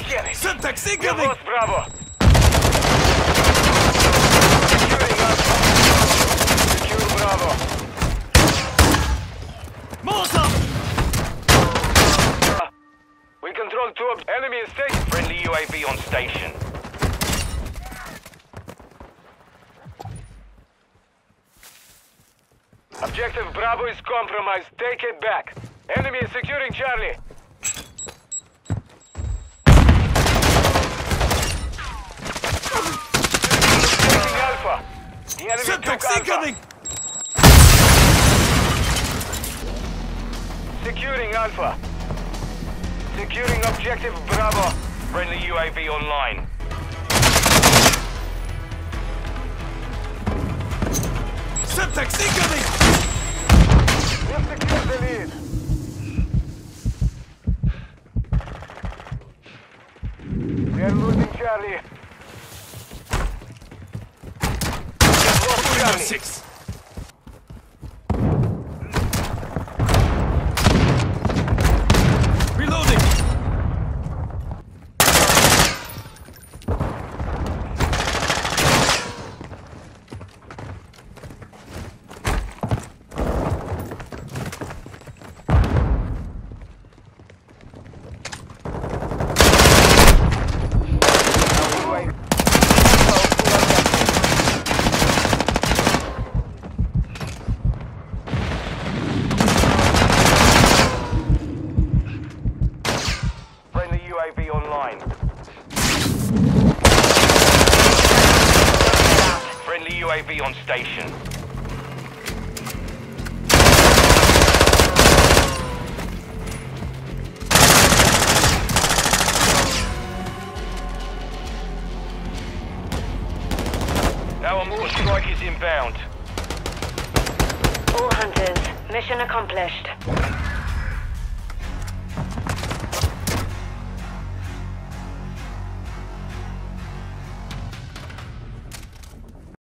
Get it. Syntax We incoming! lost Bravo. Securing Alpha. Secure Bravo. Molotov! We control two of enemy is safe. Friendly UAV on station. Objective Bravo is compromised. Take it back. Enemy is securing Charlie. Taking Alpha. The enemy Syntax took incoming! Alpha. Securing Alpha. Securing objective Bravo. Friendly UAV online. Syntax incoming! We've secured the lead. We are losing Charlie. We've lost Charlie. 6. Reloading! Friendly UAV online. Friendly UAV on station. Our mortar strike is inbound. All hunters, mission accomplished.